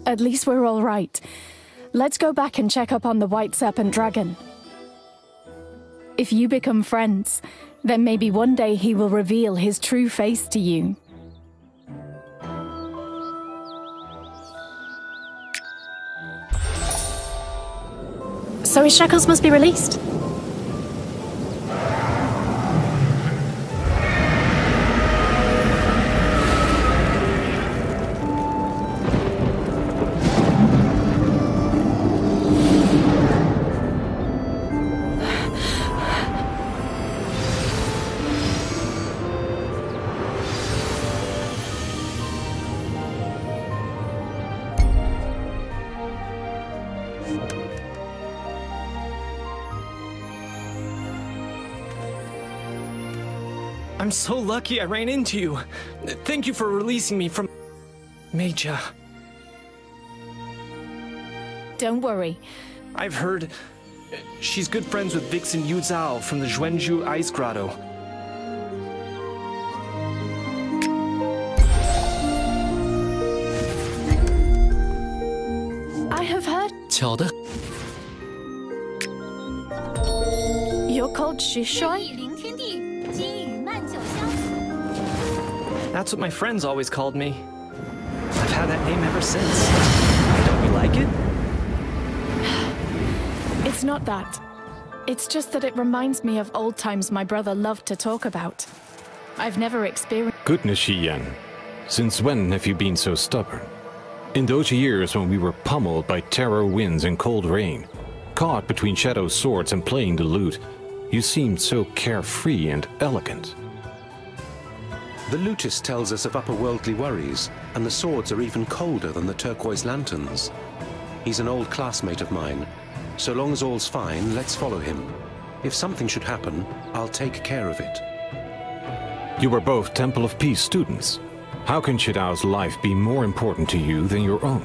At least we're all right. Let's go back and check up on the White Serpent Dragon. If you become friends, then maybe one day he will reveal his true face to you. So his shackles must be released. I'm so lucky I ran into you. Thank you for releasing me from Meija. Don't worry. I've heard she's good friends with Vixen Yu Zhao from the Zhuanzhu Ice Grotto. I have heard. 巧的， You're called Shishui? 灵天地，金羽慢九香。 That's what my friends always called me. I've had that name ever since. Don't you like it? It's not that. It's just that it reminds me of old times my brother loved to talk about. I've never experienced. Goodness, Xiyan. Since when have you been so stubborn? In those years when we were pummeled by terror winds and cold rain, caught between Shadow's swords and playing the lute, you seemed so carefree and elegant. The lutist tells us of upper-worldly worries, and the swords are even colder than the turquoise lanterns. He's an old classmate of mine. So long as all's fine, let's follow him. If something should happen, I'll take care of it. You were both Temple of Peace students. How can Shado's life be more important to you than your own?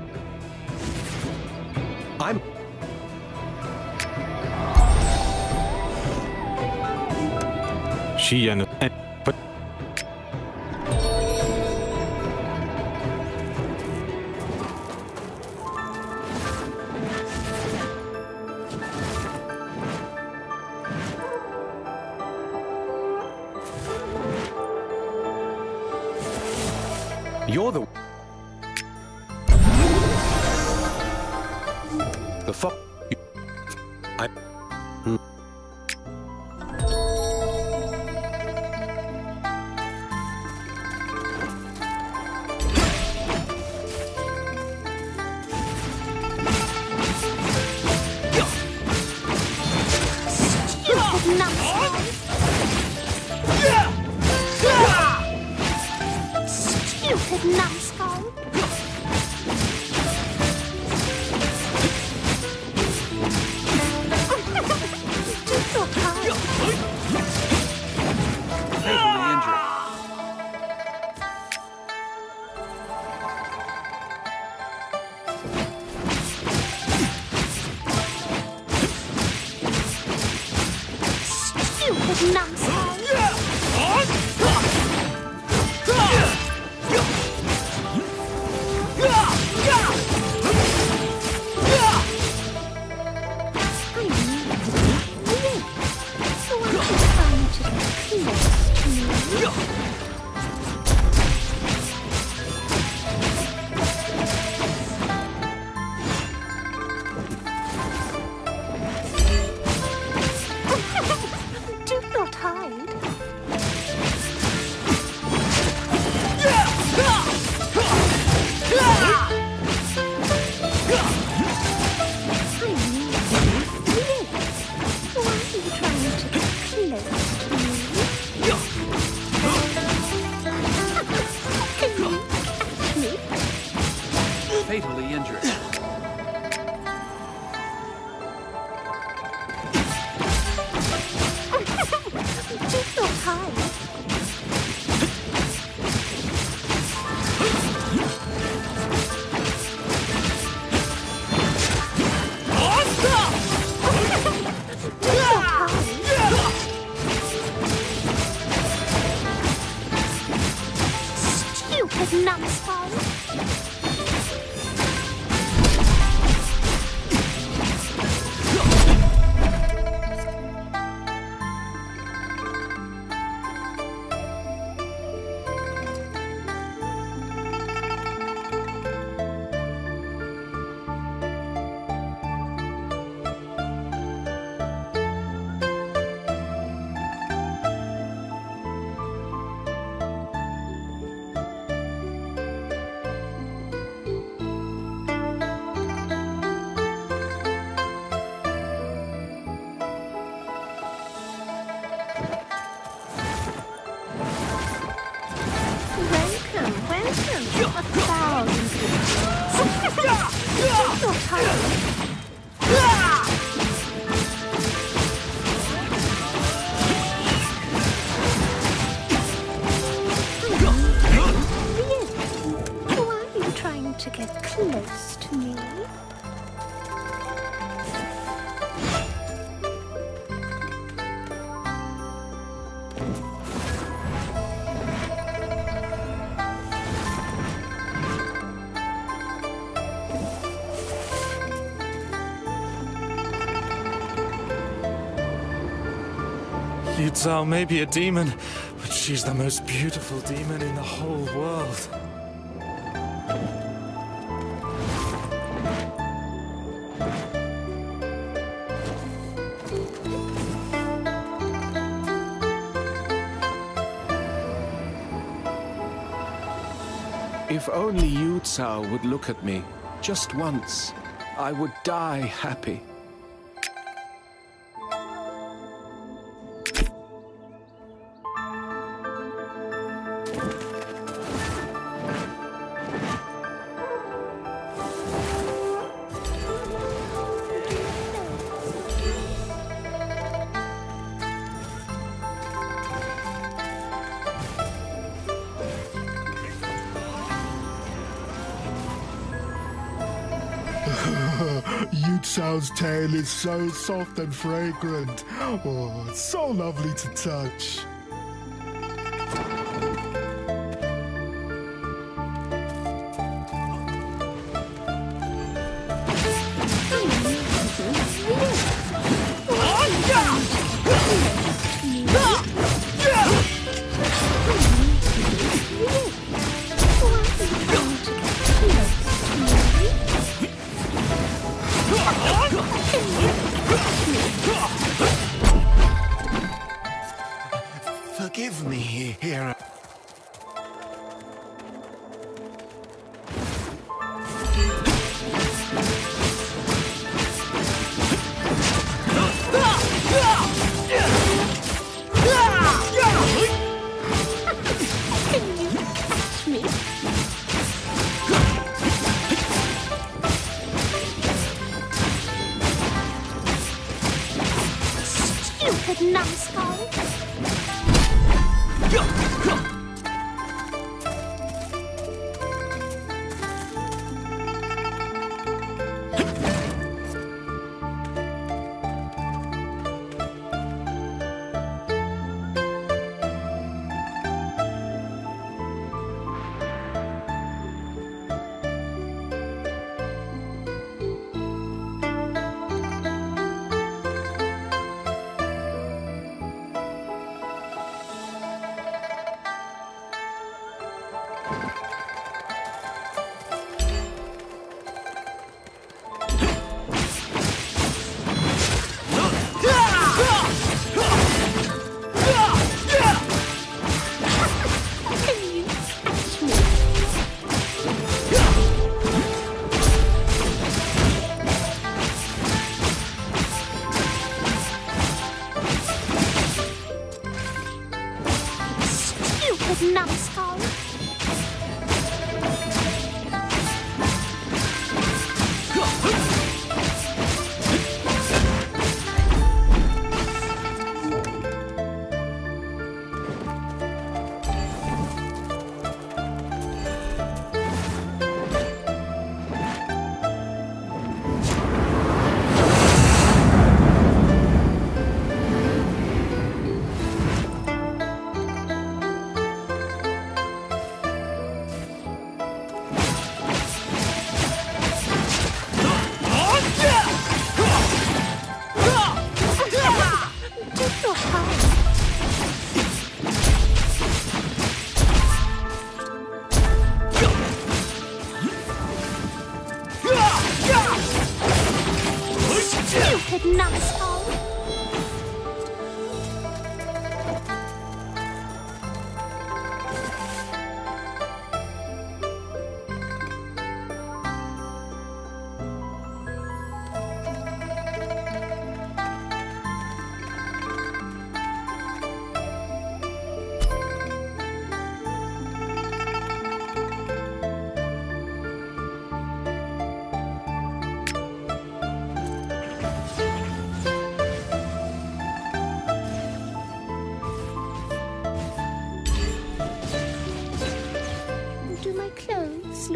I'm... Xiyan... But... You're the... The fo... I... Stupid numbskull! fatally injured. Stupid numbskull! Do not hide. Fatally injured. Do not hide. Do not hide. Do not hide. Why are you trying to get close to me? Yu Zhao may be a demon, but she's the most beautiful demon in the whole world. If only Yu Zhao would look at me, just once, I would die happy. Yu Zhao's tail is so soft and fragrant. Oh, it's so lovely to touch. Forgive me, Hera. Stupid numbskull! Numbskull!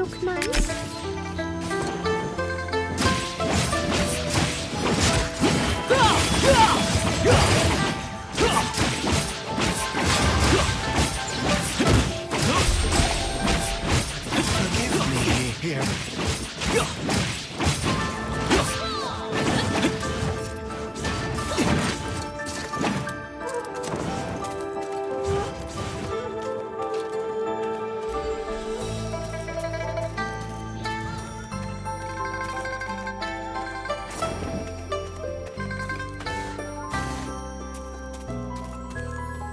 look nice?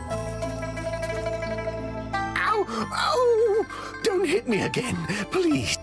Oh! Don't hit me again, please.